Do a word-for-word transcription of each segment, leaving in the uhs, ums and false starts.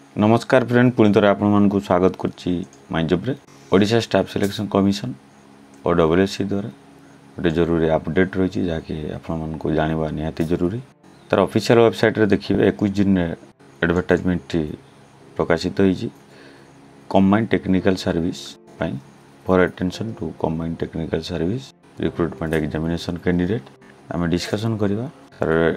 नमस्कार फ्रेंड, पुणी थोड़े आपण को स्वागत करछि माय जॉब रे। ओडिशा स्टाफ सिलेक्शन कमिशन और डब्ल्यूएससी द्वारा गोटे जरूरी अपडेट रही जहाँकि आपण को जानवा निहाती जरूरी। तार ऑफिशियल वेबसाइट रे देखिए इक्कीस जून एडवर्टाइजमेंट टी प्रकाशित होइछि कंबाइंड टेक्निकल सर्विस पाई for attention to combined technical service recruitment examination candidate आम डिस्कसन करवा। तार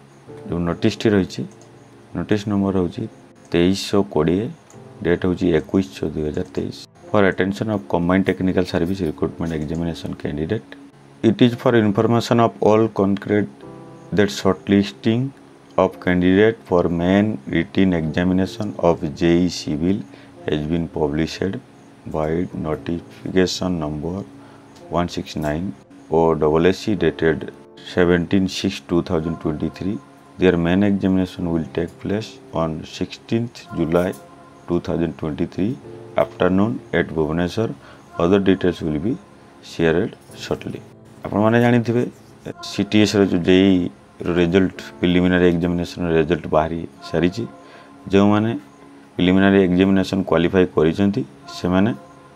जो नोटिस टी रही नोटिस नंबर होछि तेईस सौ कोड़े डेट हूँ इक्कीस छः दुई हजार तेईस for attention of combined technical service recruitment examination candidate. It is for information of all concrete that shortlisting of candidate for main written examination of JE civil has been published by notification number one six nine और WSC dated seventeen six two thousand twenty three. Their main examination will take place on sixteenth July two thousand twenty-three afternoon at Bhubaneswar. Other details will be shared shortly. आपण माने जानि थिबे CTS रो जो JE result preliminary examination result बाहरी सारिछि। जो माने preliminary examination qualify करिसेंती से माने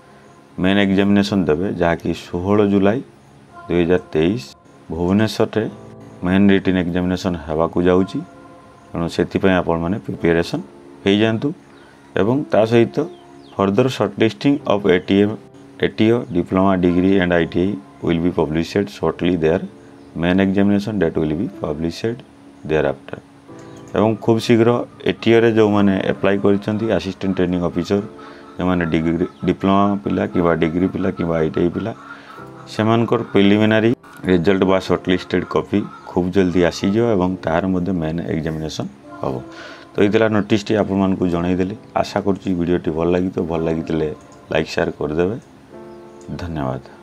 मेन एग्जामिनेशन देबे जहाँकि सोलह जुलाई दुई हजार तेईस भुवनेश्वर रे मेन रिटन एग्जामिनेशन हवा को जाउची। तेणु से आपण मैंने प्रिपेरेसन हो जातु एवं ता सहित further shortlisting of ATM ATO diploma degree and ITI will be published shortly their main examination date will be published thereafter. एवं खूब शीघ्र एटीओ रे जो माने अप्लाई करिसेंती असिस्टेंट ट्रेनिंग ऑफिसर जो माने डिग्री डिप्लोमा पिला कि डिग्री पिला कि आईटीआई पिला सेमानकर प्रिलिमिनरी रिजल्ट बा शॉर्टलिस्टेड कॉपी खूब जल्दी आसीज एवं तार मध्य मेन एग्जामिनेशन हम। तो ये नोटिस टी आपण मानकु जणाइदेली। आशा करूँ वीडियो टी भल लगी तो भल लगी लाइक शेयर करदेवे। धन्यवाद।